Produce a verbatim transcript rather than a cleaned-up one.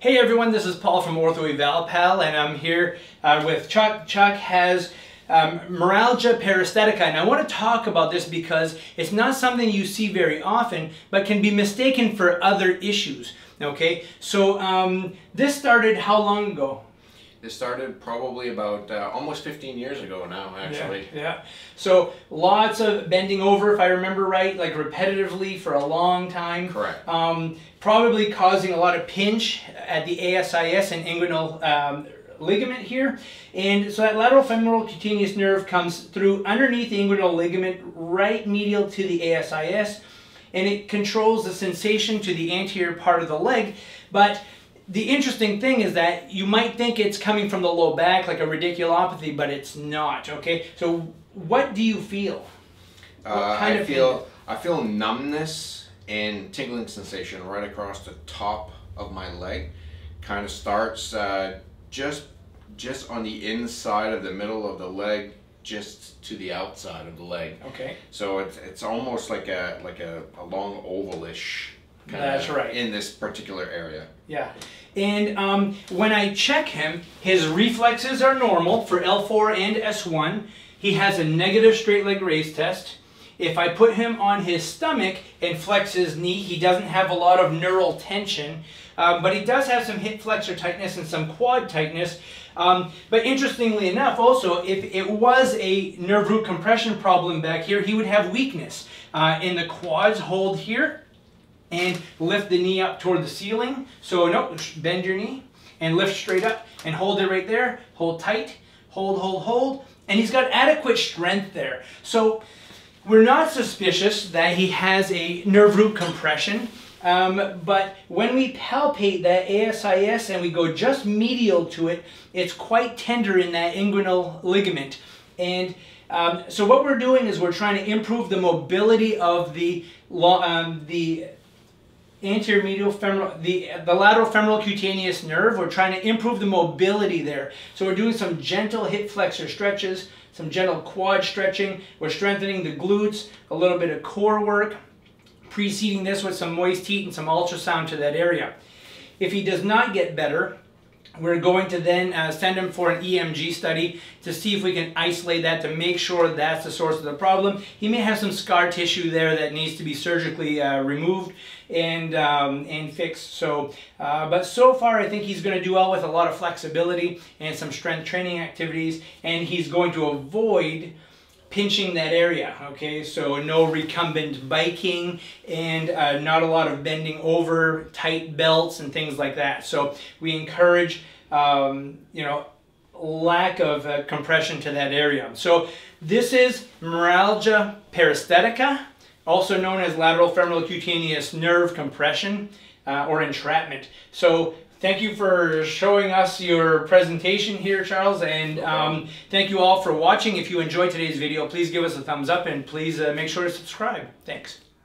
Hey everyone, this is Paul from Ortho Eval Pal, and I'm here uh, with Chuck. Chuck has um, Meralgia Paresthetica, and I want to talk about this because it's not something you see very often, but can be mistaken for other issues. Okay, so um, this started how long ago? It started probably about uh, almost fifteen years ago now, actually. Yeah, yeah. So lots of bending over, if I remember right, like repetitively for a long time. Correct. Um, probably causing a lot of pinch at the A S I S and inguinal um, ligament here. And so that lateral femoral cutaneous nerve comes through underneath the inguinal ligament, right medial to the A S I S, and it controls the sensation to the anterior part of the leg. But the interesting thing is that you might think it's coming from the low back, like a radiculopathy, but it's not. Okay, so what do you feel? What Uh, kind I of feel pain? I feel numbness and tingling sensation right across the top of my leg. Kind of starts uh, just just on the inside of the middle of the leg, just to the outside of the leg. Okay. So it's it's almost like a like a, a long ovalish. That's right. In this particular area. Yeah, and um, when I check him, his reflexes are normal for L four and S one. He has a negative straight leg raise test. If I put him on his stomach and flex his knee, he doesn't have a lot of neural tension, um, but he does have some hip flexor tightness and some quad tightness. Um, but interestingly enough, also, if it was a nerve root compression problem back here, he would have weakness uh, in the quads. Hold here. And lift the knee up toward the ceiling. So no, bend your knee and lift straight up and hold it right there. Hold tight, hold, hold, hold. And he's got adequate strength there. So we're not suspicious that he has a nerve root compression. Um, but when we palpate that A S I S and we go just medial to it, it's quite tender in that inguinal ligament. And um, so what we're doing is we're trying to improve the mobility of the um, the anterior medial femoral, the, the lateral femoral cutaneous nerve. We're trying to improve the mobility there. So we're doing some gentle hip flexor stretches, some gentle quad stretching. We're strengthening the glutes, a little bit of core work, preceding this with some moist heat and some ultrasound to that area. If he does not get better, we're going to then uh, send him for an E M G study to see if we can isolate that to make sure that's the source of the problem. He may have some scar tissue there that needs to be surgically uh, removed and um, and fixed. So, uh, but so far I think he's going to do well with a lot of flexibility and some strength training activities, and he's going to avoid pinching that area. Okay, so no recumbent biking and uh, not a lot of bending over, tight belts and things like that. So we encourage um, you know, lack of uh, compression to that area. So this is Meralgia Paresthetica, also known as lateral femoral cutaneous nerve compression uh, or entrapment. So thank you for showing us your presentation here, Charles, and um, thank you all for watching. If you enjoyed today's video, please give us a thumbs up and please uh, make sure to subscribe. Thanks.